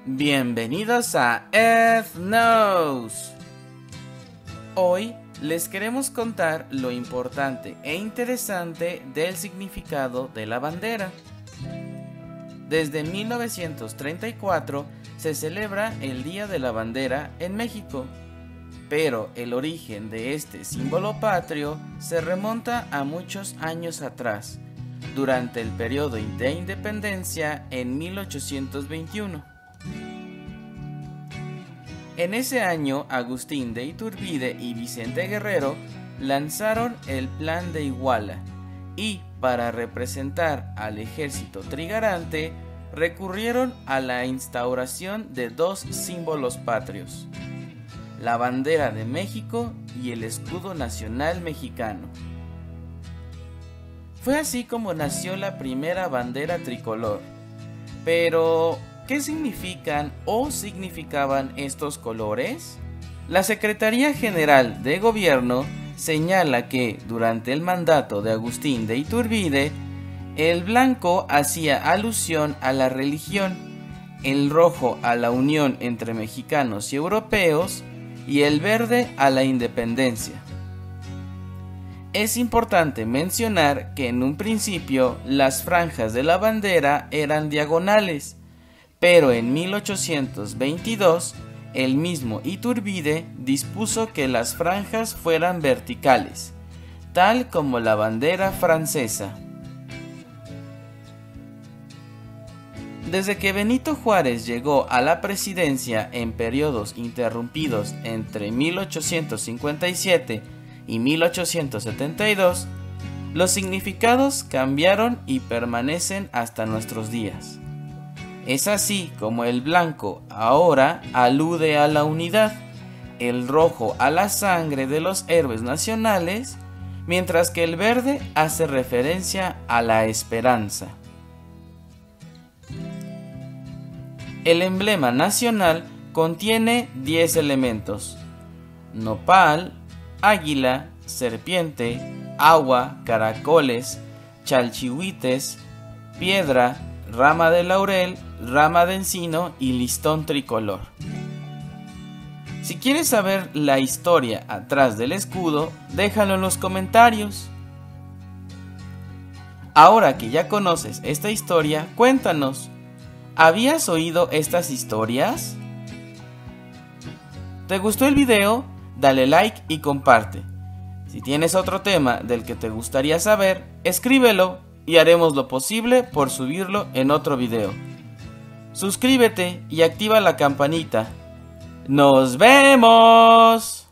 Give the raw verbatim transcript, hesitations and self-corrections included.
Bienvenidos a Ethnos. Hoy les queremos contar lo importante e interesante del significado de la bandera. Desde mil novecientos treinta y cuatro se celebra el Día de la Bandera en México, pero el origen de este símbolo patrio se remonta a muchos años atrás, durante el periodo de independencia en mil ochocientos veintiuno. En ese año, Agustín de Iturbide y Vicente Guerrero lanzaron el Plan de Iguala y, para representar al ejército trigarante, recurrieron a la instauración de dos símbolos patrios: la bandera de México y el escudo nacional mexicano. Fue así como nació la primera bandera tricolor. Pero, ¿qué significan o significaban estos colores? La Secretaría General de Gobierno señala que, durante el mandato de Agustín de Iturbide, el blanco hacía alusión a la religión, el rojo a la unión entre mexicanos y europeos, y el verde a la independencia. Es importante mencionar que en un principio las franjas de la bandera eran diagonales, pero en mil ochocientos veintidós el mismo Iturbide dispuso que las franjas fueran verticales, tal como la bandera francesa. Desde que Benito Juárez llegó a la presidencia en periodos interrumpidos entre mil ochocientos cincuenta y siete y mil ochocientos setenta y dos, los significados cambiaron y permanecen hasta nuestros días. Es así como el blanco ahora alude a la unidad, el rojo a la sangre de los héroes nacionales, mientras que el verde hace referencia a la esperanza. El emblema nacional contiene diez elementos: nopal, águila, serpiente, agua, caracoles, chalchihuites, piedra, rama de laurel, rama de encino y listón tricolor. Si quieres saber la historia atrás del escudo, déjalo en los comentarios. Ahora que ya conoces esta historia, cuéntanos, ¿habías oído estas historias? ¿Te gustó el video? Dale like y comparte. Si tienes otro tema del que te gustaría saber, escríbelo y haremos lo posible por subirlo en otro video. Suscríbete y activa la campanita. ¡Nos vemos!